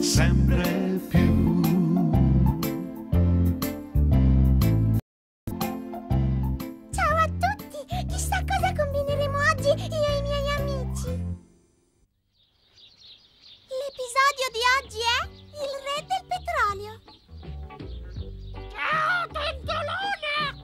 sempre più. Ciao a tutti! Chissà cosa combineremo oggi io e i miei amici. L'episodio di oggi è il re del petrolio. Ciao, Dondolone!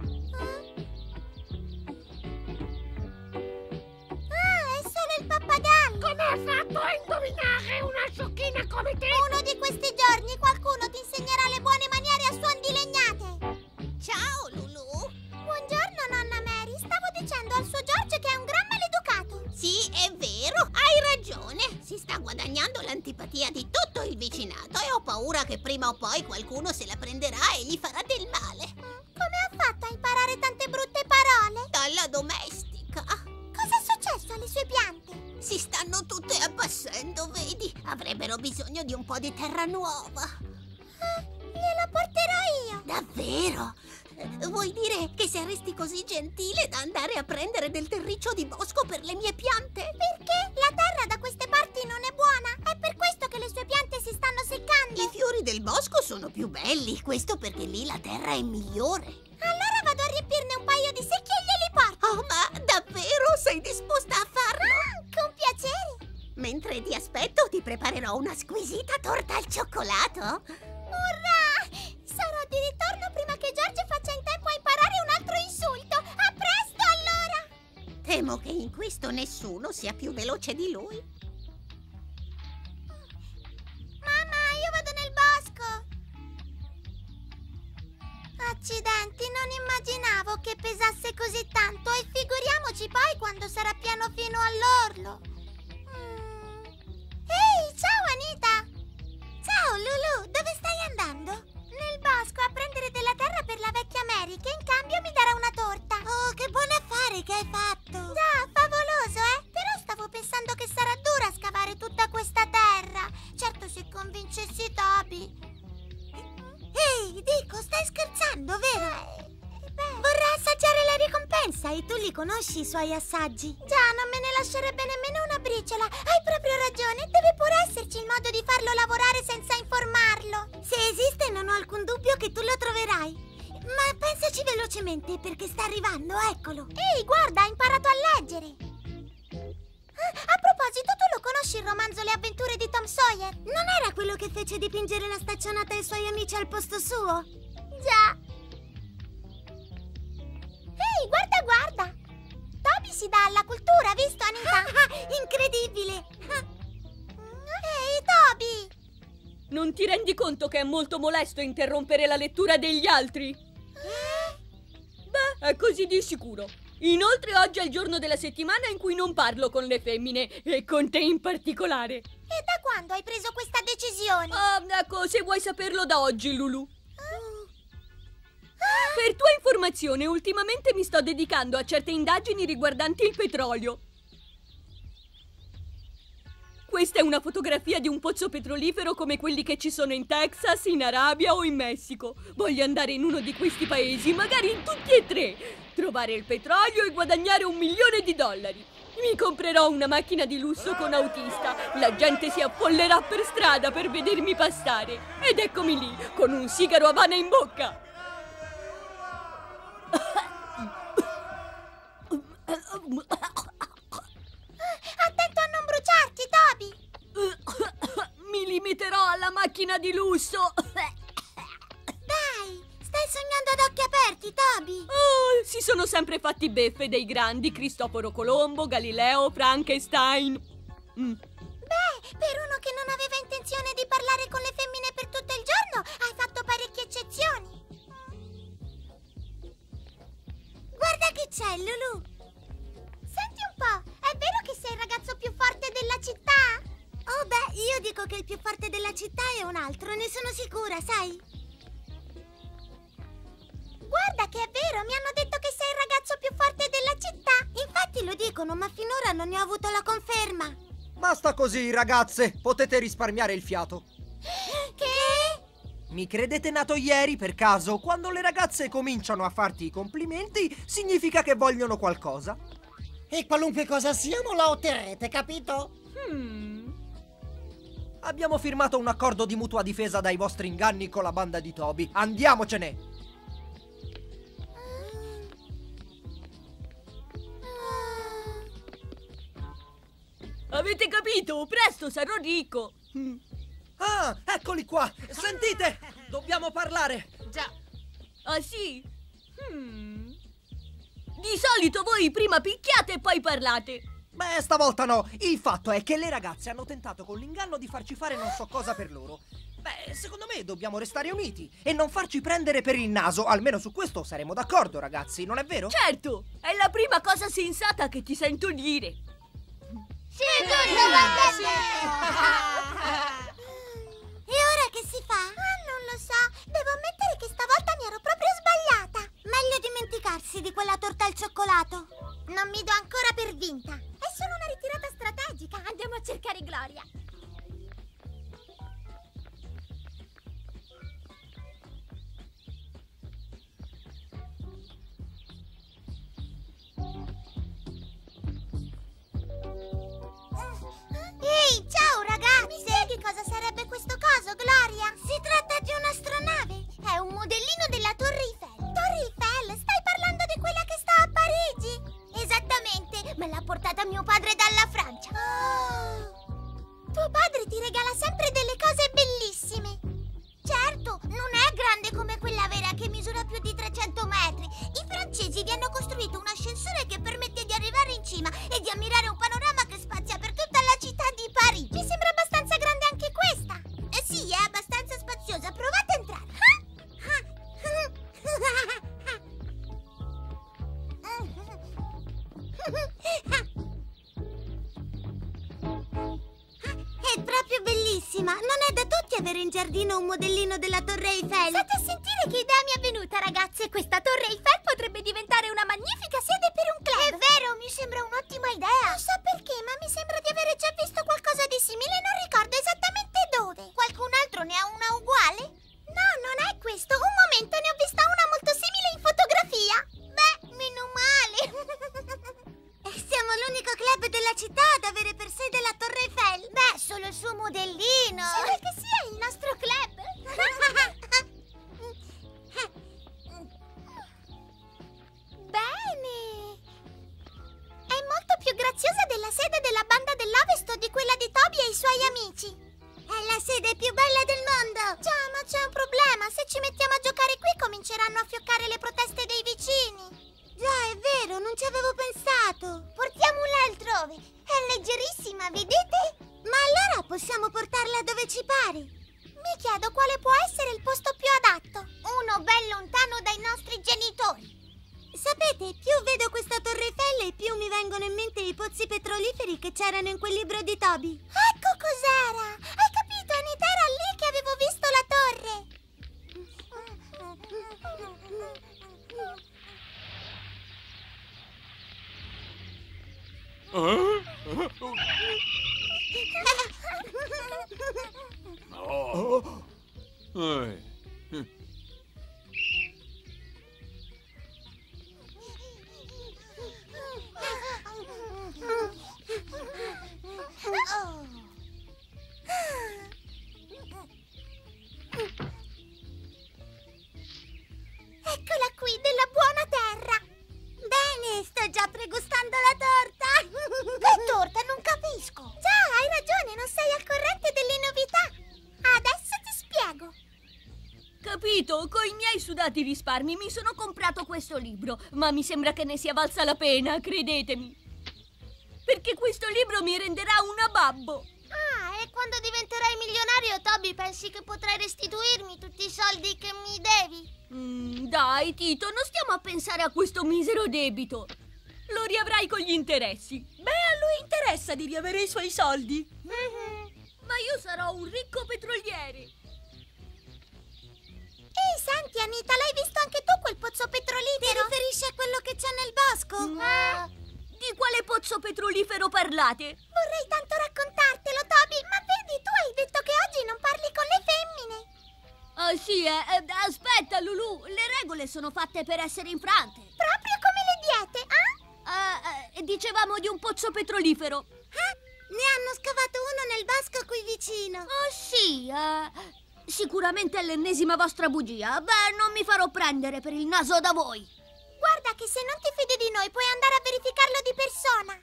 Ah, è solo il pappagallo! Come hai fatto a indovinare una sciocchina come te? Uno di questi giorni qualcuno ti insegnerà le buone maniere a suon di legnate. Ciao, Lulu! Buongiorno, nonna Mary. Stavo dicendo al suo George che è un gran maleducato. Sì, è vero, hai ragione. Si sta guadagnando l'antipatia di tutto il vicinato e ho paura che prima o poi qualcuno se la prenderà e gli farà del male. Come ha fatto a imparare tante brutte parole? Dalla domestica. Cosa è successo alle sue piante? Si stanno tutte abbassando, vedi? Avrebbero bisogno di un po' di terra nuova. Gliela porterò io. Davvero? Vuoi dire che saresti così gentile da andare a prendere del terriccio di bosco per le mie piante? Perché la terra da queste parti non è buona. È per questo che le sue piante si stanno seccando. I fiori del bosco sono più belli, questo perché lì la terra è migliore. Allora vado a riempirne un paio di secchi e glieli porto. Oh, ma davvero sei disposta a farlo? Con piacere. Mentre ti aspetto, ti preparerò una squisita torta al cioccolato. Urrà! Sarò di ritorno prima che George faccia in tempo a imparare un altro insulto. A presto, allora! Temo che in questo nessuno sia più veloce di lui. Mamma, io vado nel bosco. Accidenti, non immaginavo che pesasse così tanto e figuriamoci poi quando sarà pieno fino all'orlo. Ehi, ciao Anita! Ciao Lulu, dove stai andando? Nel bosco a prendere della terra per la vecchia Mary, che in cambio mi darà una torta. Oh, che buon affare che hai fatto! Già, favoloso, Però stavo pensando che sarà dura scavare tutta questa terra. Certo, se convincessi Toby. Ehi, dico, stai scherzando, vero? Vorrà assaggiare la ricompensa e tu li conosci i suoi assaggi. Già, non me ne lascerebbe nemmeno una briciola. Hai proprio ragione, deve pure esserci il modo di farlo lavorare senza informarlo. Se esiste non ho alcun dubbio che tu lo troverai. Ma pensaci velocemente perché sta arrivando, eccolo. Ehi, guarda, ha imparato a leggere. A proposito, tu lo conosci il romanzo Le avventure di Tom Sawyer? Non era quello che fece dipingere la staccionata ai suoi amici al posto suo? Già. Ehi, guarda, guarda! Toby si dà alla cultura, visto, Anita? Incredibile! Ehi, Toby! Non ti rendi conto che è molto molesto interrompere la lettura degli altri? Beh, è così di sicuro. Inoltre oggi è il giorno della settimana in cui non parlo con le femmine, e con te in particolare. E da quando hai preso questa decisione? Ecco, se vuoi saperlo da oggi, Lulu. Per tua informazione, ultimamente mi sto dedicando a certe indagini riguardanti il petrolio. Questa è una fotografia di un pozzo petrolifero come quelli che ci sono in Texas, in Arabia o in Messico. Voglio andare in uno di questi paesi, magari in tutti e tre, trovare il petrolio e guadagnare $1 milione. Mi comprerò una macchina di lusso con autista. La gente si affollerà per strada per vedermi passare. Ed eccomi lì, con un sigaro Havana in bocca. Attento a non bruciarti, Toby! Mi limiterò alla macchina di lusso. Dai, stai sognando ad occhi aperti, Toby! Oh, si sono sempre fatti beffe dei grandi Cristoforo Colombo, Galileo, Frankenstein. Beh, per uno che non aveva intenzione di parlare con le femmine per tutto il giorno, hai fatto parecchie eccezioni. Guarda che c'è, Lulu! Senti un po', è vero che sei il ragazzo più forte della città? Oh beh, io dico che il più forte della città è un altro, ne sono sicura, sai? Guarda che è vero, mi hanno detto che sei il ragazzo più forte della città. Infatti lo dicono, ma finora non ne ho avuto la conferma. Basta così, ragazze, potete risparmiare il fiato. Che? Mi credete nato ieri, per caso? Quando le ragazze cominciano a farti i complimenti, significa che vogliono qualcosa. E qualunque cosa siano la otterrete, capito? Abbiamo firmato un accordo di mutua difesa dai vostri inganni con la banda di Toby. Andiamocene! Avete capito? Presto sarò ricco. Ah, eccoli qua! Sentite! Dobbiamo parlare! Già. Ah sì? Di solito voi prima picchiate e poi parlate. Beh, stavolta no! Il fatto è che le ragazze hanno tentato con l'inganno di farci fare non so cosa per loro. Beh, secondo me dobbiamo restare uniti e non farci prendere per il naso. Almeno su questo saremo d'accordo, ragazzi, non è vero? Certo, è la prima cosa sensata che ti sento dire. Sì, tutto va bene! E ora che si fa? Ah, non lo so. Devo ammettere che stavolta mi ero proprio sbagliata. Meglio dimenticarsi di quella torta al cioccolato. Non mi do ancora per vinta. È solo una ritirata strategica. Andiamo a cercare Gloria. Ehi, ciao ragazzi! Mi spieghi cosa sarebbe questo coso, Gloria? Si tratta di un'astronave. È un modellino della Torre Eiffel. Torre Eiffel? Stai parlando di quella che sta a Parigi? Esattamente, me l'ha portata mio padre dalla Francia. Tuo padre ti regala sempre delle cose bellissime. Certo, non è grande come quella vera che misura più di 300 metri. I francesi vi hanno costruito un ascensore che permette di arrivare in cima e di ammirare un panorama che spazia per tutta la città di Parigi. Mi sembra abbastanza grande anche questa. Sì, è abbastanza spaziosa. Provate a entrare. È proprio bellissima. Non è da tutti avere in giardino un modellino della Torre Eiffel. State a sentire che idea mi è venuta, ragazze. Questa Torre Eiffel potrebbe diventare una magnifica sede per un club. È vero, mi sembra un'ottima idea. Non so perché, ma mi sembra di avere già visto qualcosa di simile. Non ricordo esattamente dove. Qualcun altro ne ha una uguale? No, non è questo. Un momento, ne ho vista una molto simile in fotografia. Beh, meno male. Siamo l'unico club della città ad avere per sede la Torre Eiffel. Beh, solo il suo modellino. Sembra che sia il nostro club. Bene. È molto più graziosa della sede della banda dell'Ovest o di quella di Toby e i suoi amici. È la sede più bella del mondo. Già, ma c'è un problema. Se ci mettiamo a giocare qui cominceranno a fioccare le proteste dei vicini. Già, è vero, non ci avevo pensato. Portiamola altrove. È leggerissima, vedete? Ma allora possiamo portarla dove ci pare. Mi chiedo quale può essere il posto più adatto. Uno ben lontano dai nostri genitori. Sapete, più vedo questa Torre Eiffel e più mi vengono in mente i pozzi petroliferi che c'erano in quel libro di Toby. Ecco cos'era! Hai capito, Anita? Era lì che avevo visto la torre. Eccola qui, della buona terra. Bene, sto già pregustando la torta. Che torta? Non capisco. Già, hai ragione, non sei al corrente delle novità. Adesso ti spiego. Capito, coi miei sudati risparmi mi sono comprato questo libro, ma mi sembra che ne sia valsa la pena, credetemi. Perché questo libro mi renderà una babbo. Ah, e quando diventerai milionario, Toby, pensi che potrai restituirmi tutti i soldi che mi devi? Dai, Tito, non stiamo a pensare a questo misero debito. Lo riavrai con gli interessi. Beh, a lui interessa di riavere i suoi soldi. Ma io sarò un ricco petroliere. Ehi, senti, Anita, l'hai visto anche tu quel pozzo petrolifero? Ti riferisci a quello che c'è nel bosco? Di quale pozzo petrolifero parlate? Vorrei tanto raccontartelo, Toby, ma vedi, tu hai detto che oggi non parli con le femmine. Ah sì, aspetta, Lulu, le regole sono fatte per essere infrante. Proprio come le diete, Dicevamo di un pozzo petrolifero. Ne hanno scavato uno nel bosco qui vicino. Oh sì, sicuramente è l'ennesima vostra bugia. Beh, non mi farò prendere per il naso da voi. Guarda che se non ti fidi di noi puoi andare a verificarlo di persona.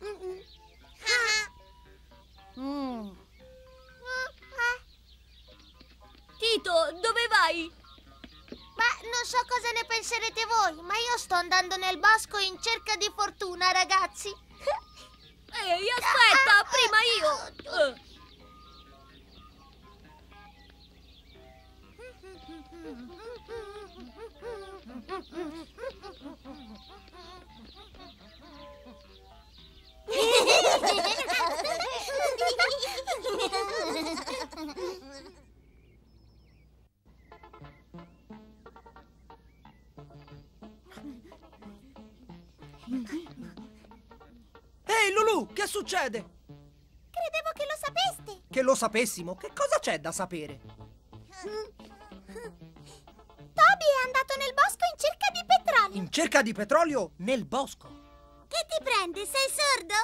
Tito, dove vai? Beh, non so cosa ne penserete voi, ma io sto andando nel bosco in cerca di fortuna, ragazzi. Ehi, aspetta, prima io. Ehi, Lulu, che succede? Credevo che lo sapeste. Che lo sapessimo? Che cosa c'è da sapere? Toby è andato nel bosco in cerca di petrolio. In cerca di petrolio nel bosco. Che ti prende? Sei sordo?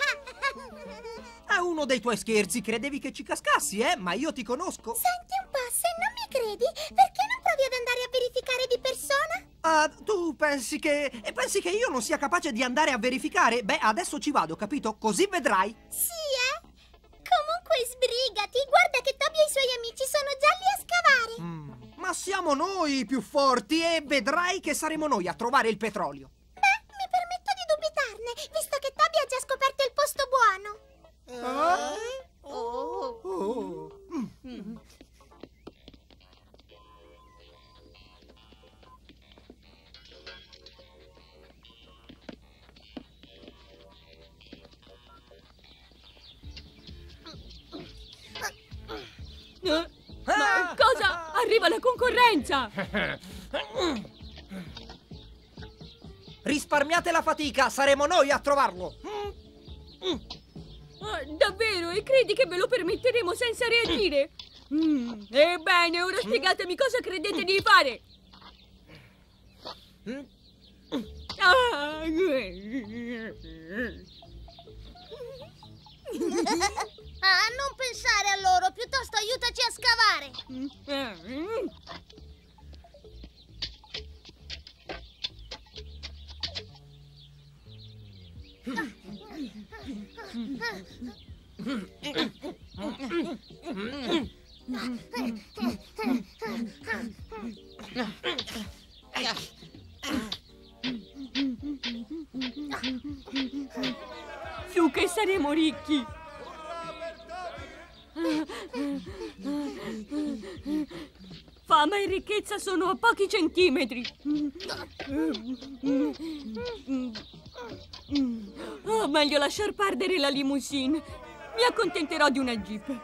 È uno dei tuoi scherzi, credevi che ci cascassi, ma io ti conosco. Senti un po', se non mi credi, perché non provi ad andare a verificare di persona? Ah, tu pensi che io non sia capace di andare a verificare? Beh, adesso ci vado, capito? Così vedrai. Sì, Comunque sbrigati, guarda che Toby e i suoi amici sono già lì a scavare. Ma siamo noi i più forti e vedrai che saremo noi a trovare il petrolio. Beh, mi permetto di dubitarne, visto che Toby ha già scoperto il posto buono. Ma cosa? Arriva la concorrenza! Risparmiate la fatica, saremo noi a trovarlo. Davvero? E credi che ve lo permetteremo senza reagire? Ebbene, ora spiegatemi cosa credete di fare. Non pensare a loro, piuttosto aiutaci a scavare. Su che saremo ricchi! Fama e ricchezza sono a pochi centimetri. Oh, meglio lasciar perdere la limousine. Mi accontenterò di una jeep.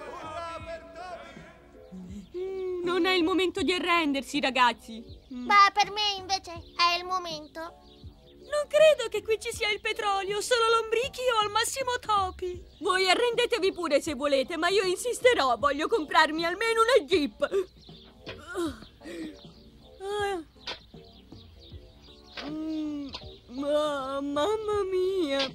Non è il momento di arrendersi, ragazzi. Beh, per me invece è il momento. Non credo che qui ci sia il petrolio, solo lombrichi o al massimo topi. Voi arrendetevi pure se volete, ma io insisterò. Voglio comprarmi almeno una jeep. Mamma mia.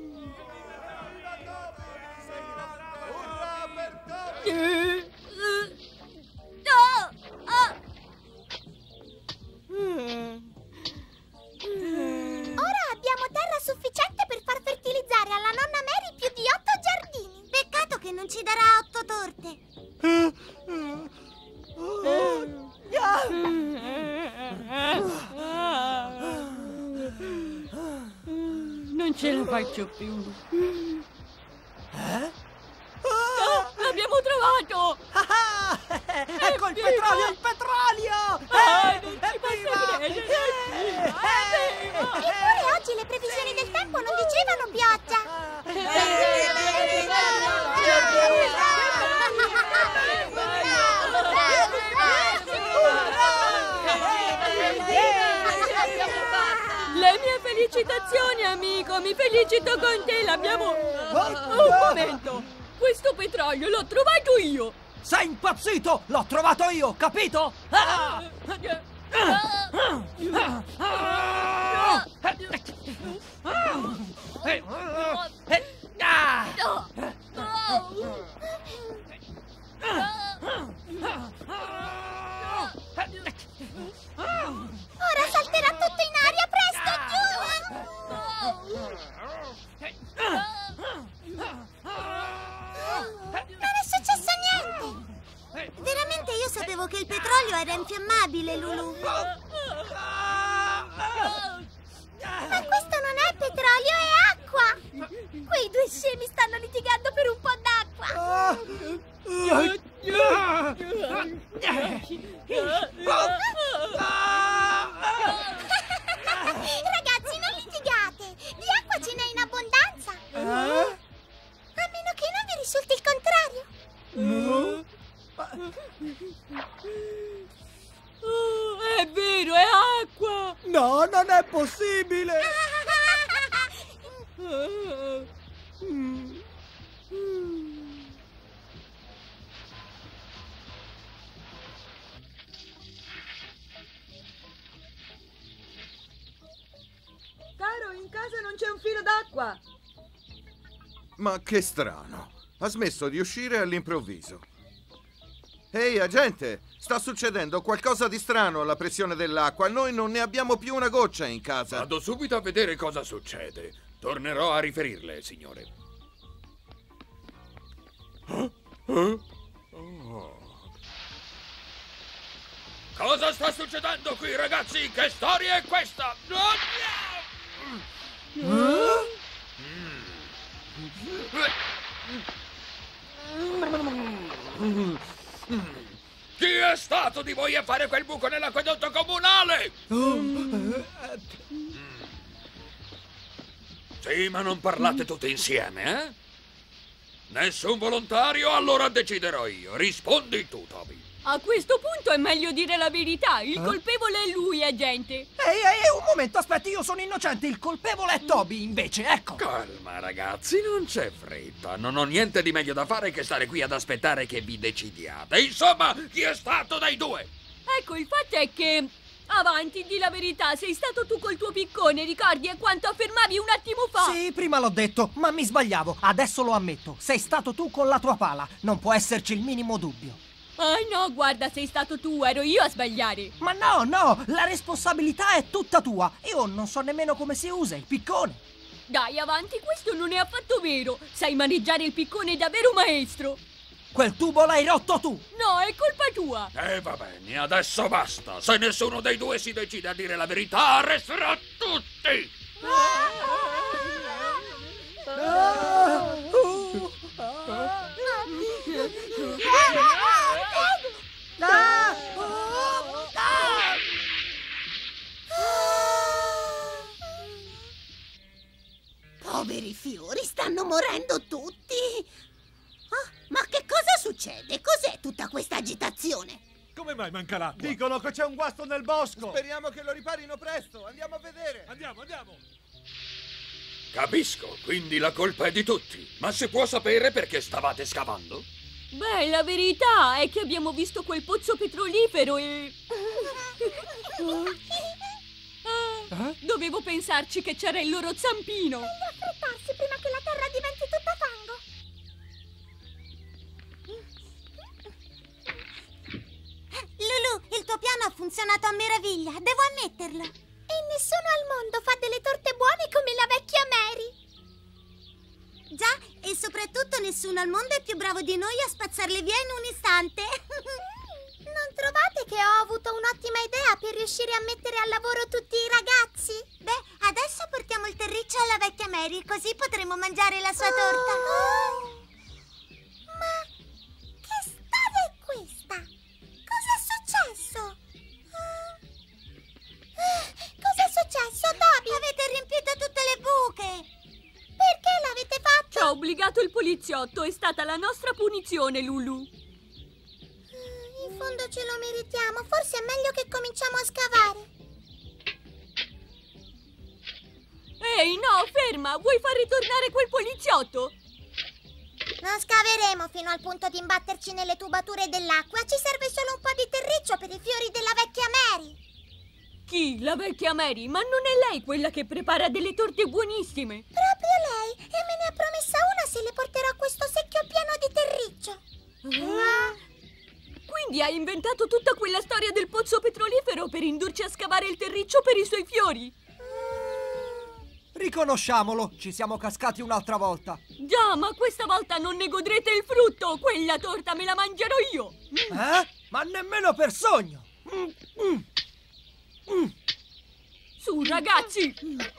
Ora abbiamo terra sufficiente per far fertilizzare alla nonna Mary più di 8 giardini. Peccato che non ci darà 8 torte. Non ce la faccio più. L'abbiamo trovato! Ecco il petrolio, il petrolio! Non ci posso credere! Eppure oggi le previsioni del tempo non dicevano pioggia. Le mie felicitazioni, amico! Mi felicito con te! L'abbiamo... Un momento! Questo petrolio l'ho trovato io! Sei impazzito! L'ho trovato io, capito? Ora salterà tutto in aria, presto, giù! Non è successo niente! Veramente io sapevo che il petrolio era infiammabile, Lulu. Ma questo non è petrolio, è acqua! Quei due scemi stanno litigando per un po' d'acqua! Ragazzi, non litigate! Di acqua ce n'è in abbondanza! A meno che non vi risulti il contrario! Oh, è vero, è acqua! No, non è possibile! Caro, in casa non c'è un filo d'acqua. Ma che strano. Ha smesso di uscire all'improvviso. Ehi, agente, sta succedendo qualcosa di strano alla pressione dell'acqua. Noi non ne abbiamo più una goccia in casa. Vado subito a vedere cosa succede. Tornerò a riferirle, signore. Oh. Cosa sta succedendo qui, ragazzi? Che storia è questa? Chi è stato di voi a fare quel buco nell'acquedotto comunale? Sì, ma non parlate tutti insieme, eh? Nessun volontario? Allora deciderò io. Rispondi tu, Toby. A questo punto è meglio dire la verità. Il colpevole è lui, agente. Ehi, un momento, aspetti, io sono innocente. Il colpevole è Toby, invece, ecco. Calma, ragazzi, non c'è fretta. Non ho niente di meglio da fare che stare qui ad aspettare che vi decidiate. Insomma, chi è stato dei due? Ecco, il fatto è che... Avanti, di la verità, sei stato tu col tuo piccone, ricordi? È quanto affermavi un attimo fa. Sì, prima l'ho detto, ma mi sbagliavo. Adesso lo ammetto. Sei stato tu con la tua pala. Non può esserci il minimo dubbio. No, guarda, sei stato tu, ero io a sbagliare. Ma no, la responsabilità è tutta tua. Io non so nemmeno come si usa il piccone. Dai, avanti, questo non è affatto vero. Sai maneggiare il piccone davvero maestro. Quel tubo l'hai rotto tu. No, è colpa tua. Va bene, adesso basta. Se nessuno dei due si decide a dire la verità, arresterò tutti. Poveri fiori, stanno morendo tutti. Ma che cosa succede? Cos'è tutta questa agitazione? Come mai manca l'acqua? Dicono che c'è un guasto nel bosco. Speriamo che lo riparino presto. Andiamo a vedere. Andiamo. Capisco, quindi la colpa è di tutti. Ma si può sapere perché stavate scavando? Beh, la verità è che abbiamo visto quel pozzo petrolifero e... Dovevo pensarci che c'era il loro zampino. Meglio affrettarsi prima che la terra diventi tutta fango. Lulu, il tuo piano ha funzionato a meraviglia, devo ammetterlo. E nessuno al mondo fa delle torte buone come la vecchia Mary. Già, e soprattutto nessuno al mondo è più bravo di noi a spazzarle via in un istante. Non trovate che ho avuto un'ottima idea per riuscire a mettere al lavoro tutti i ragazzi? Beh, adesso portiamo il terriccio alla vecchia Mary, così potremo mangiare la sua torta. Ma che storia è questa? Cosa è successo? Cosa è successo, Toby? Avete riempito tutte le buche. Perché l'avete fatto? Ci ha obbligato il poliziotto, è stata la nostra punizione, Lulu. In fondo ce lo meritiamo, forse è meglio che cominciamo a scavare. Ehi, no, ferma! Vuoi far ritornare quel poliziotto? Non scaveremo fino al punto di imbatterci nelle tubature dell'acqua. Ci serve solo un po' di terriccio per i fiori della vecchia Mary. Chi? La vecchia Mary? Ma non è lei quella che prepara delle torte buonissime? Proprio lei! E me ne ha promessa una se le porterò questo secchio pieno di terriccio. Quindi hai inventato tutta quella storia del pozzo petrolifero per indurci a scavare il terriccio per i suoi fiori? Riconosciamolo, ci siamo cascati un'altra volta. Già, ma questa volta non ne godrete il frutto! Quella torta me la mangerò io! Ma nemmeno per sogno! Su, ragazzi!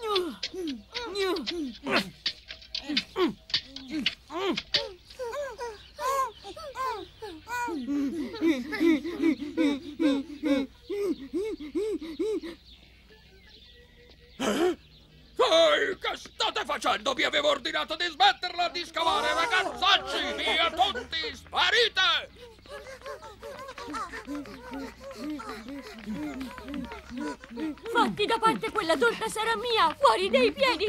Ehi, che state facendo? Vi avevo ordinato di smetterla di scavare, ragazzacci! Via tutti! Sparite! Fatti da parte, quella torta sarà mia! Fuori dai piedi!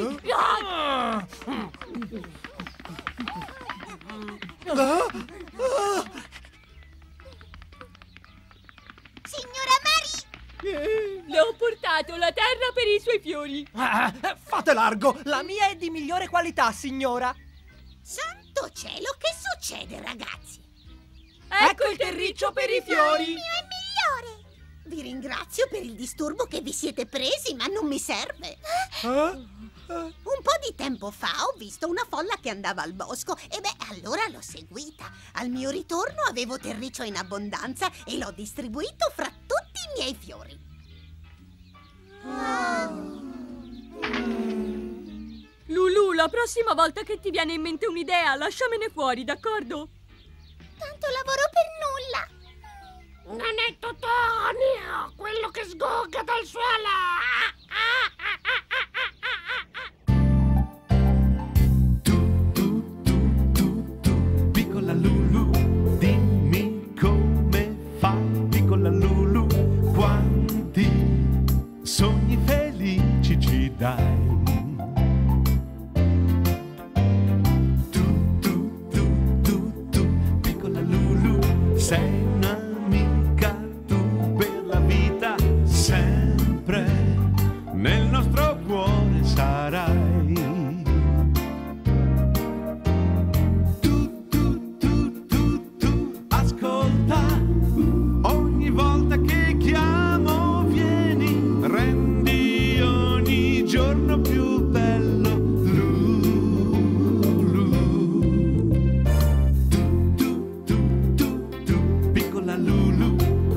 Signora Mary! Le ho portato la terra per i suoi fiori! Fate largo! La mia è di migliore qualità, signora! Santo cielo, che succede, ragazzi? Ecco il terriccio per i fiori! Il mio è migliore! Vi ringrazio per il disturbo che vi siete presi, ma non mi serve. Un po' di tempo fa ho visto una folla che andava al bosco e allora l'ho seguita. Al mio ritorno avevo terriccio in abbondanza e l'ho distribuito fra tutti i miei fiori. Lulu, la prossima volta che ti viene in mente un'idea, lasciamene fuori, d'accordo? Tanto lavoro per nulla! Non è tutto mio, quello che sgorga dal suolo! Piccola Lulu, dimmi come fai, piccola Lulu, quanti sogni felici ci dai. Tu, piccola Lulu, sei un'amica tu per la vita, sempre nel nostro cuore sarai. Ogni volta che chiamo vieni, rendi ogni giorno più bello. Lulu, tu, piccola Lulu.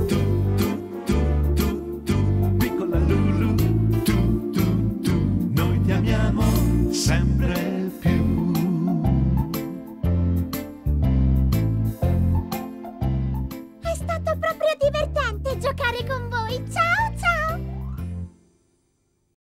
Tu, piccola Lulu. Tu, noi ti amiamo sempre più. È stato proprio divertente giocare con